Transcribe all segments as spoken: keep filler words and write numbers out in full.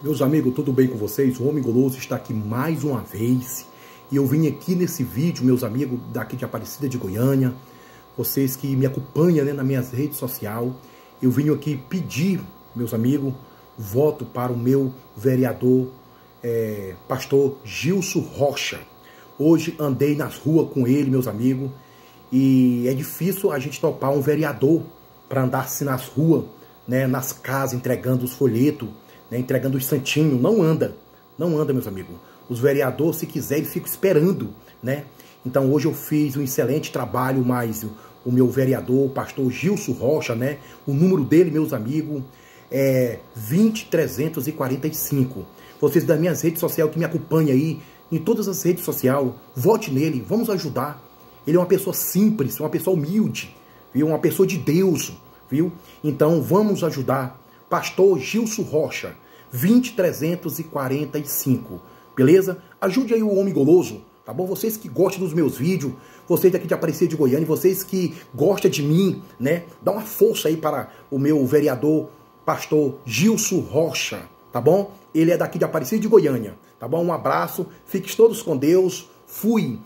Meus amigos, tudo bem com vocês? O Homem Goloso está aqui mais uma vez. E eu vim aqui nesse vídeo, meus amigos daqui de Aparecida de Goiânia, vocês que me acompanham, né, nas minhas redes sociais, eu vim aqui pedir, meus amigos, voto para o meu vereador, é, pastor Gilson Rocha. Hoje andei nas ruas com ele, meus amigos, e é difícil a gente topar um vereador para andar assim nas ruas, né, nas casas, entregando os folhetos, né, entregando os santinhos. Não anda, não anda, meus amigos. Os vereadores, se quiserem, ficam esperando, né? Então hoje eu fiz um excelente trabalho, mas o meu vereador, o pastor Gilson Rocha, né? O número dele, meus amigos, é vinte trezentos e quarenta e cinco. Vocês das minhas redes sociais que me acompanham aí, em todas as redes sociais, vote nele, vamos ajudar. Ele é uma pessoa simples, uma pessoa humilde, viu? Uma pessoa de Deus, viu? Então vamos ajudar. Pastor Gilson Rocha, vinte trezentos e quarenta e cinco. Beleza? Ajude aí o Homem Goloso, tá bom? Vocês que gostam dos meus vídeos, vocês daqui de Aparecida de Goiânia, vocês que gostam de mim, né? Dá uma força aí para o meu vereador, pastor Gilson Rocha, tá bom? Ele é daqui de Aparecida de Goiânia, tá bom? Um abraço, fiquem todos com Deus. Fui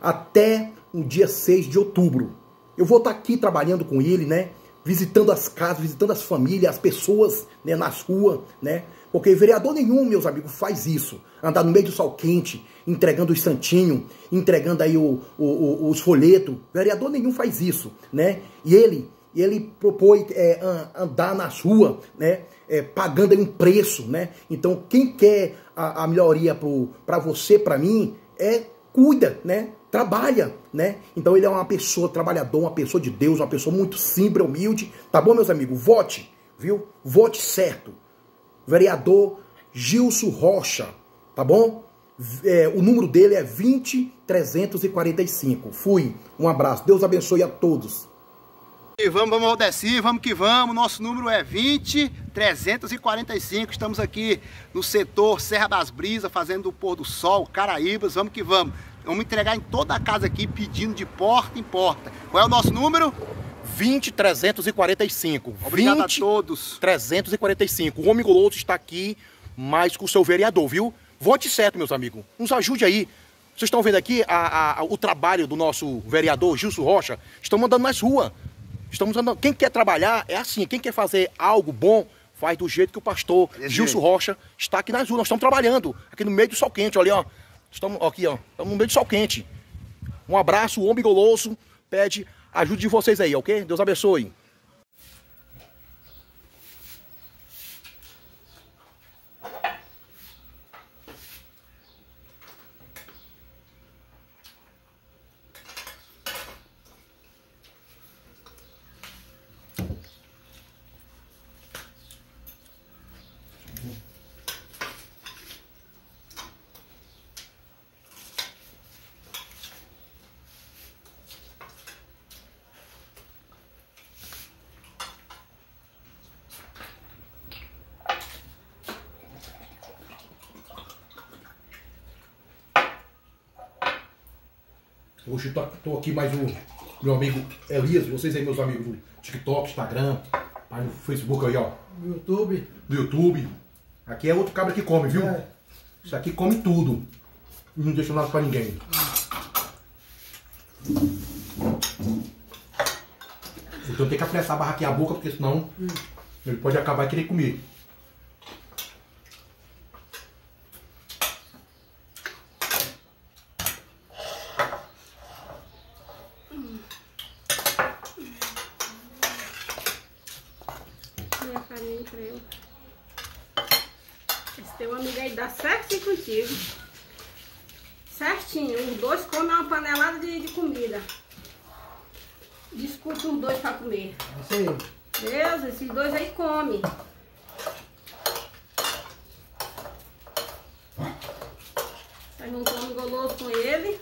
até o dia seis de outubro. Eu vou estar aqui trabalhando com ele, né? Visitando as casas, visitando as famílias, as pessoas, né, nas ruas, né? Porque vereador nenhum, meus amigos, faz isso. Andar no meio do sol quente, entregando os santinhos, entregando aí o, o, o, os folhetos. Vereador nenhum faz isso, né? E ele, ele propõe é, andar nas ruas, né? É, pagando aí um preço, né? Então, quem quer a, a melhoria para você, para mim, é cuida, né? Trabalha, né? Então ele é uma pessoa trabalhadora, uma pessoa de Deus, uma pessoa muito simples, humilde. Tá bom, meus amigos? Vote, viu? Vote certo. Vereador Gilson Rocha, tá bom? É, o número dele é vinte trezentos e quarenta e cinco. Fui. Um abraço. Deus abençoe a todos. E vamos, vamos, Aldeci, vamos que vamos. Nosso número é vinte trezentos e quarenta e cinco. Estamos aqui no setor Serra das Brisas, fazendo o pôr do sol, Caraíbas. Vamos que vamos. Vamos entregar em toda a casa aqui, pedindo de porta em porta. Qual é o nosso número? vinte trezentos e quarenta e cinco. Obrigado a todos. trezentos e quarenta e cinco. O Homem Goloso está aqui, mais com o seu vereador, viu? Vote certo, meus amigos. Nos ajude aí. Vocês estão vendo aqui a, a, o trabalho do nosso vereador Gilson Rocha. Estamos andando nas ruas. Estamos andando. Quem quer trabalhar é assim. Quem quer fazer algo bom, faz do jeito que o pastor é Gilson Rocha está aqui nas ruas. Nós estamos trabalhando aqui no meio do sol quente, olha, ó. Estamos aqui, ó. Estamos no meio do sol quente. Um abraço, o Homem Goloso pede ajuda de vocês aí, ok? Deus abençoe. Hoje eu tô aqui mais o meu amigo Elias, vocês aí, meus amigos do TikTok, Instagram, aí no Facebook aí, ó. No YouTube. Do YouTube. Aqui é outro cabra que come, viu? É. Isso aqui come tudo. Não deixa nada pra ninguém. Então tem que apressar, barraquear a boca, porque senão hum. ele pode acabar e querer comer. Minha farinha pra eu. Esse teu amigo aí dá certinho contigo. Certinho. Os dois comem uma panelada de, de comida. Discute os dois pra comer. Sim. Deus, esses dois aí comem. Aí não come goloso com ele.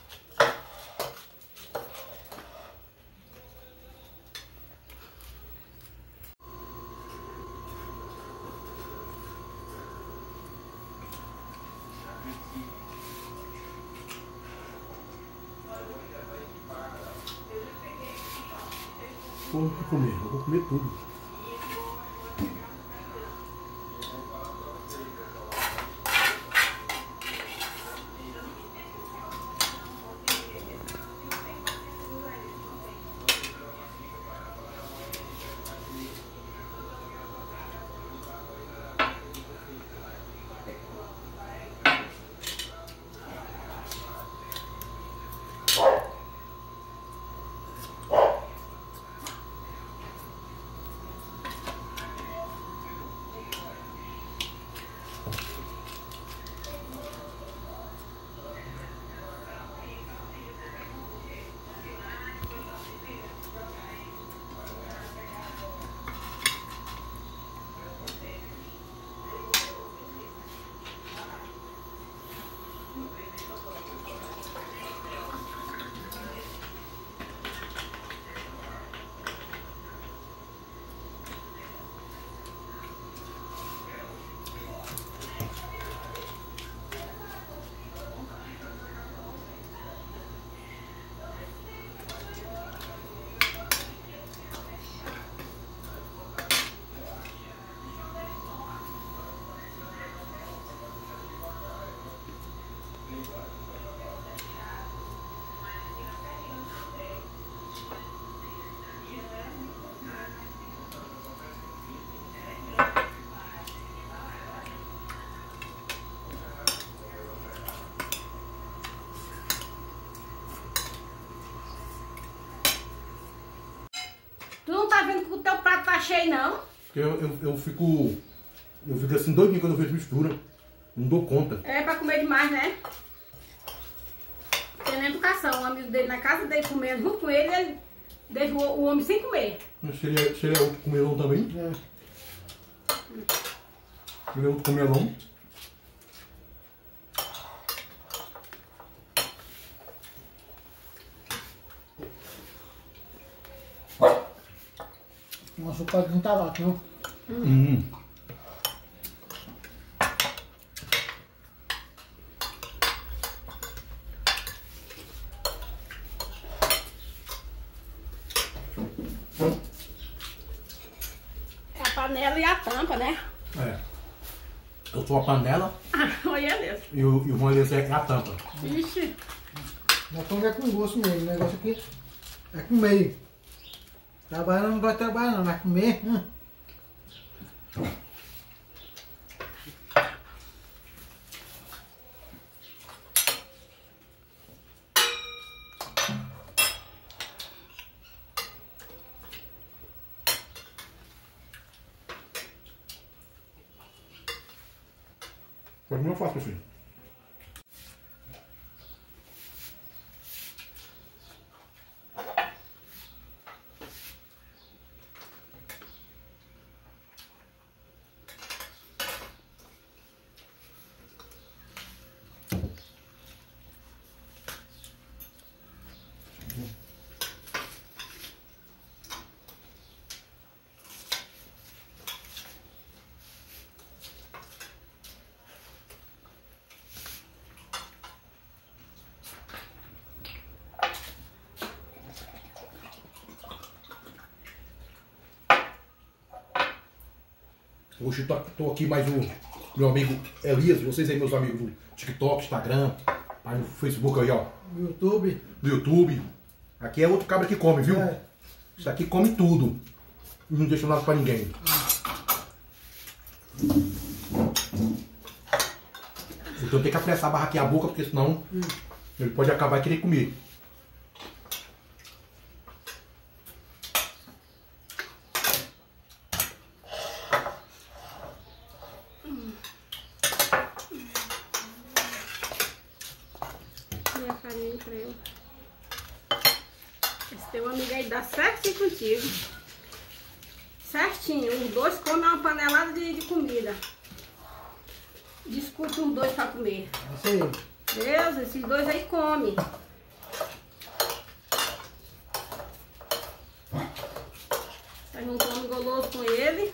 Vou comer, eu vou comer tudo. cheio, não. Porque eu, eu, eu fico... Eu fico assim doidinho quando eu vejo mistura. Não dou conta. É pra comer demais, né? Tendo educação. O amigo dele na casa dele comendo junto com ele, ele deixa o, o homem sem comer. Mas se ele é, se ele é outro comelão também? É. Se ele é outro comelão. Nossa, o quadro não tá lá, não. Hum. É a panela e a tampa, né? É. Eu sou a panela Ah, olha Deus. e o, e o Juan Elias é a tampa. Ixi. Nós estamos é com gosto mesmo. O negócio aqui é comer. Trabalhar não vai trabalhar não, mas comer. Hum. Mas não é fácil assim. Hoje eu tô aqui mais o meu amigo Elias, vocês aí, meus amigos do TikTok, Instagram, aí no Facebook aí, ó. No YouTube. Do YouTube. Aqui é outro cabra que come, viu? É. Isso aqui come tudo. Não deixa nada pra ninguém. Então eu tenho que apressar a barra aqui a boca, porque senão hum. ele pode acabar e querer comer. Minha farinha pra eu. Esse teu amigo aí dá certinho contigo. Certinho. Os dois comem uma panelada de, de comida. Discute os dois pra comer. Isso aí. Deus, esses dois aí comem. Tá juntando goloso com ele.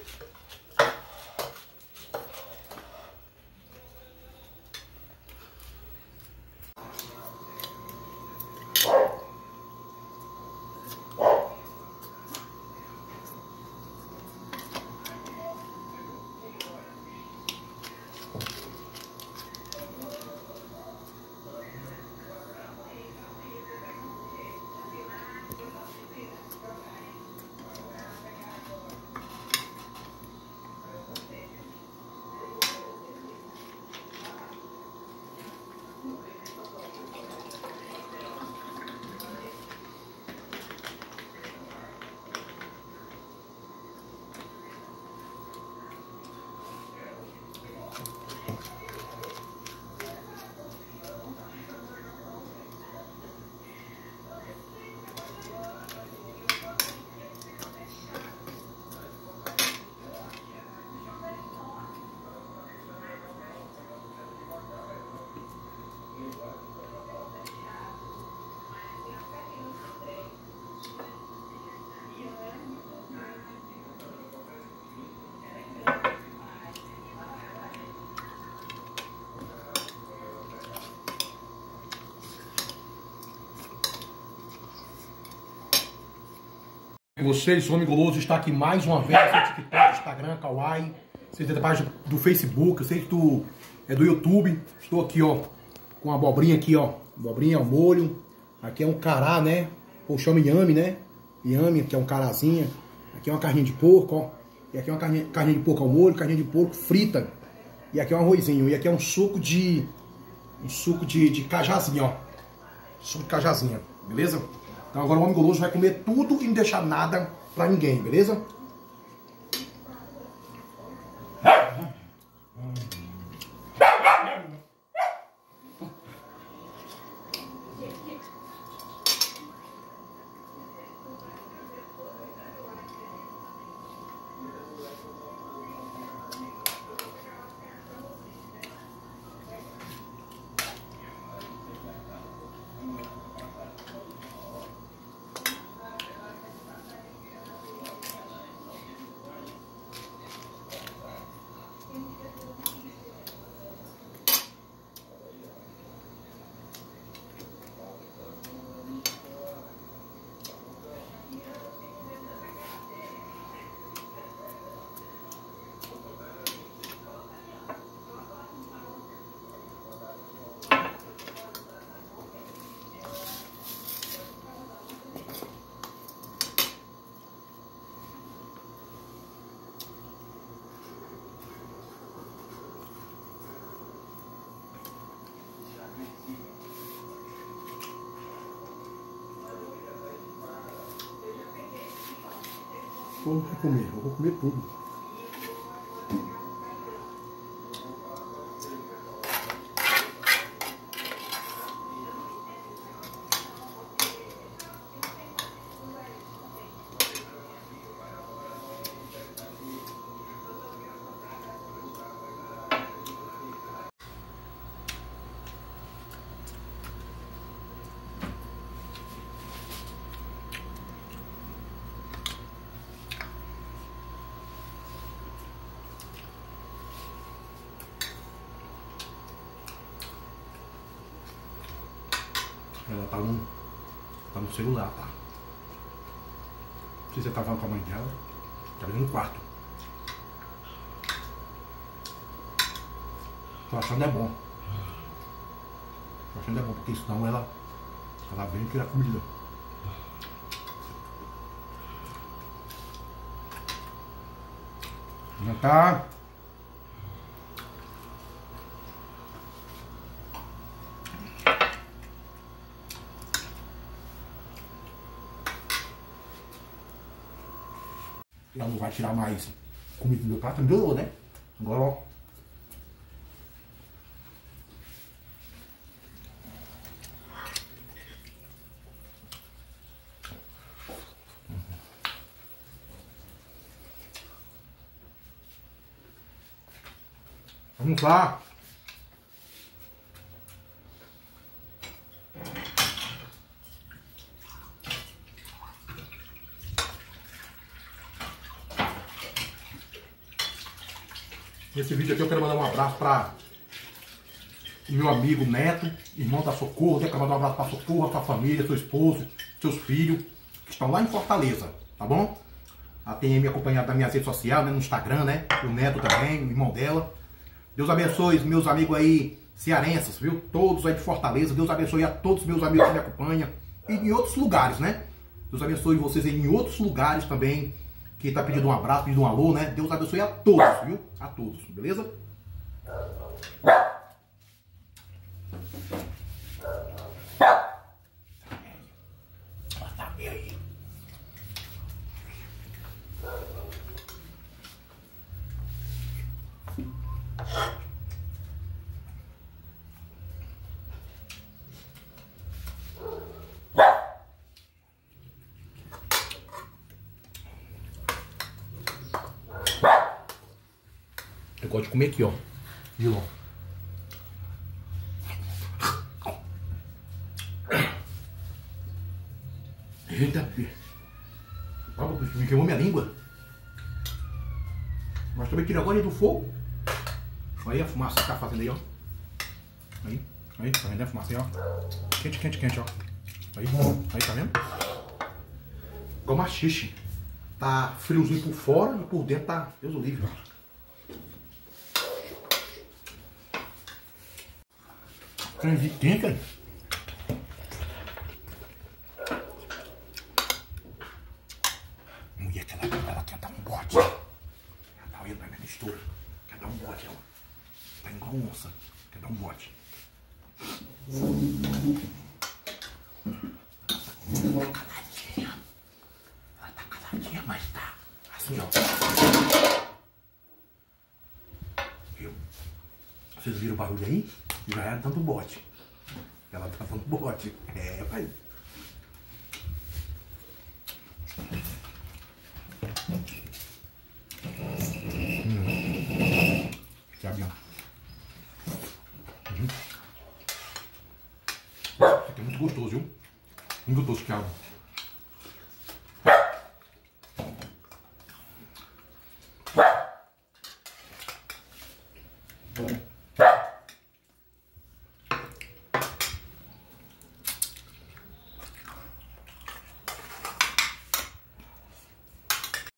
Vocês, o Homem Goloso está aqui mais uma vez no TikTok, Instagram, Kawaii, vocês da página do Facebook, vocês do, é do YouTube. Estou aqui, ó, com a abobrinha aqui, ó, abobrinha, o molho. Aqui é um cará, né? Ou chama inhame, né? Inhame, que é um carazinha. Aqui é uma carninha de porco, ó. E aqui é uma carninha, carninha de porco ao molho, carninha de porco frita. E aqui é um arrozinho. E aqui é um suco de, um suco de, de cajazinha, ó. Suco de cajazinha, beleza? Então agora o Homem Goloso vai comer tudo e não deixar nada pra ninguém, beleza? Vou comer, eu vou comer tudo. Ela tá no, tá no celular, tá? Não sei se você tá falando com a mãe dela. Tá ali no quarto. Tô achando é bom. Tô achando é bom, porque senão ela, ela vem tirar comida. Já tá. Ela não vai tirar mais comida do meu prato, me ganhou, né? Agora, ó. Vamos lá. Nesse vídeo aqui eu quero mandar um abraço para o meu amigo Neto, irmão da Socorro. Eu quero mandar um abraço para Socorro, para a família, seu esposo, seus filhos, que estão lá em Fortaleza, tá bom? Ela tem me acompanhado nas minhas redes sociais, né, no Instagram, né? O Neto também, o irmão dela. Deus abençoe meus amigos aí cearenses, viu? Todos aí de Fortaleza. Deus abençoe a todos os meus amigos que me acompanham. E em outros lugares, né? Deus abençoe vocês aí em outros lugares também. Que tá pedindo um abraço, pedindo um alô, né? Deus abençoe a todos, viu? A todos, beleza? Eu gosto de comer aqui, ó. Viu? Eita, me queimou minha língua. Mas também tira agora do fogo. Olha aí a fumaça que tá fazendo aí, ó. Aí, aí, tá vendo a fumaça aí, ó. Quente, quente, quente, ó. Aí, aí, tá vendo? Igual machixe. Tá friozinho por fora e por dentro tá, Deus o livre, ó. Trem quente, cara. Mulher, que ela, ela quer dar um bote. Ela tá olhando pra minha mistura. Quer dar um bote, ela. Tá igual onça. Quer dar um bote. Ela tá caladinha. Ela tá caladinha, mas tá assim, ó. Viu? Vocês viram o barulho aí? Já era dando bote. Ela tá dando bote. É, pai. Hum. Sabe, ó. Hum. Isso aqui é muito gostoso, viu? Muito gostoso, quiabo.